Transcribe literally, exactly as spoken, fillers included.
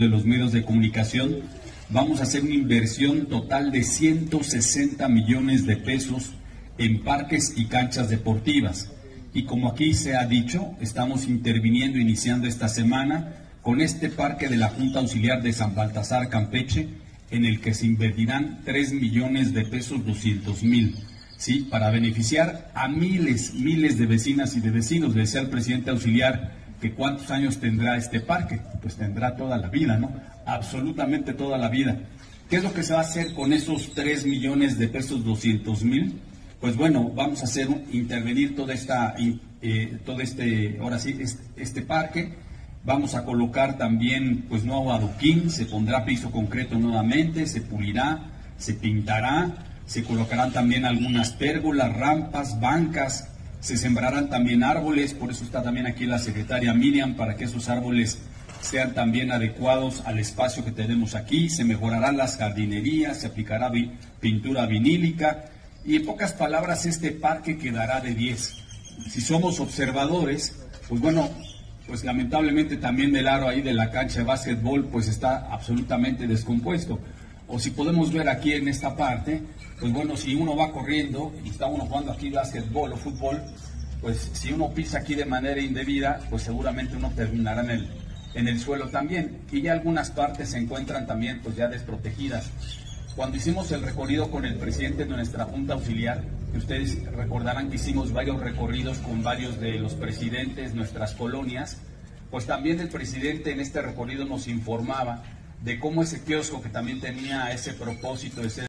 de los medios de comunicación, vamos a hacer una inversión total de ciento sesenta millones de pesos en parques y canchas deportivas. Y como aquí se ha dicho, estamos interviniendo, iniciando esta semana, con este parque de la Junta Auxiliar de San Baltasar, Campeche, en el que se invertirán tres millones de pesos doscientos mil, ¿sí? Para beneficiar a miles, miles de vecinas y de vecinos. Le decía al presidente auxiliar que cuántos años tendrá este parque, pues tendrá toda la vida, ¿no? Absolutamente toda la vida. ¿Qué es lo que se va a hacer con esos tres millones de pesos doscientos mil? Pues bueno, vamos a hacer un, intervenir toda esta, eh, todo este, ahora sí, este, este parque. Vamos a colocar también, pues, nuevo adoquín, se pondrá piso concreto nuevamente, se pulirá, se pintará, se colocarán también algunas pérgolas, rampas, bancas, se sembrarán también árboles, por eso está también aquí la secretaria Miriam, para que esos árboles sean también adecuados al espacio que tenemos aquí. Se mejorarán las jardinerías, se aplicará vi, pintura vinílica y, en pocas palabras, este parque quedará de diez. Si somos observadores, pues bueno, pues lamentablemente también el aro ahí de la cancha de básquetbol pues está absolutamente descompuesto. O si podemos ver aquí en esta parte, pues bueno, si uno va corriendo y está uno jugando aquí básquetbol o fútbol, pues si uno pisa aquí de manera indebida, pues seguramente uno terminará en el, en el suelo también. Y ya algunas partes se encuentran también pues ya desprotegidas. Cuando hicimos el recorrido con el presidente de nuestra Junta Auxiliar, que ustedes recordarán que hicimos varios recorridos con varios de los presidentes, nuestras colonias, pues también el presidente en este recorrido nos informaba de cómo ese kiosco, que también tenía ese propósito de ser